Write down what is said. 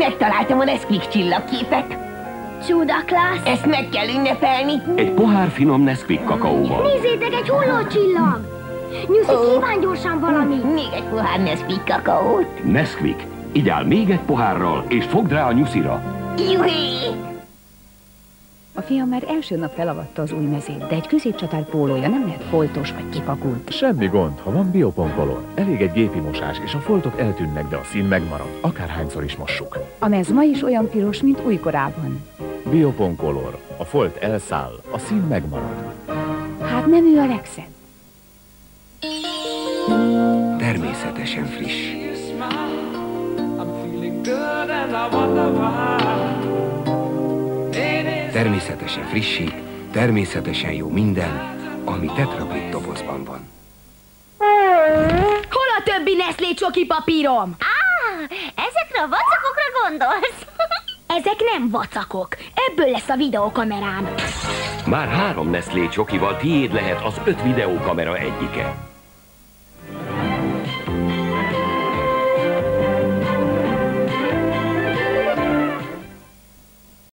Megtaláltam a Nesquik csillagképet. Csuda klassz! Ezt meg kell ünnepelni. Egy pohár finom Nesquik kakaóval. Nézzétek, egy hullócsillag! Nyuszi, kíván gyorsan valamit! Még egy pohár Nesquik kakaót. Nesquik. Igyál még egy pohárral, és fogd rá a nyuszira. Juhé! A fiam már első nap felavatta az új mezét, de egy középcsatár pólója nem lehet foltos vagy kipakult. Semmi gond, ha van Biopon Color. Elég egy gépi mosás, és a foltok eltűnnek, de a szín megmarad, akárhányszor is mossuk. A mez ma is olyan piros, mint újkorában. Biopon Color. A folt elszáll, a szín megmarad. Hát nem ő a legszebb. Természetesen friss. Természetesen frissít, természetesen jó minden, ami Tetrapik dobozban van. Hol a többi Nestlé csoki papírom? Ezekre a vacakokra gondolsz? Ezek nem vacakok. Ebből lesz a videókamerám. Már 3 Nestlé csokival tiéd lehet az 5 videókamera egyike.